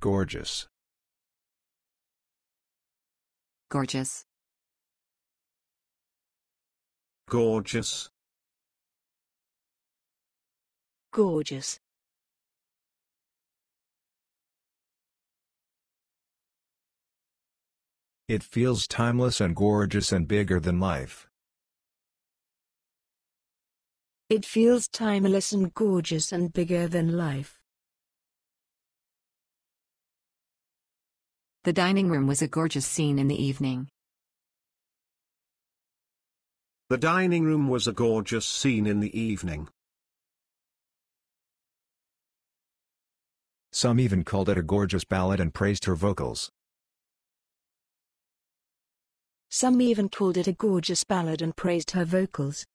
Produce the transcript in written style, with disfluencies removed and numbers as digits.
Gorgeous. Gorgeous. Gorgeous. Gorgeous. It feels timeless and gorgeous and bigger than life. It feels timeless and gorgeous and bigger than life. The dining room was a gorgeous scene in the evening. The dining room was a gorgeous scene in the evening. Some even called it a gorgeous ballad and praised her vocals. Some even called it a gorgeous ballad and praised her vocals.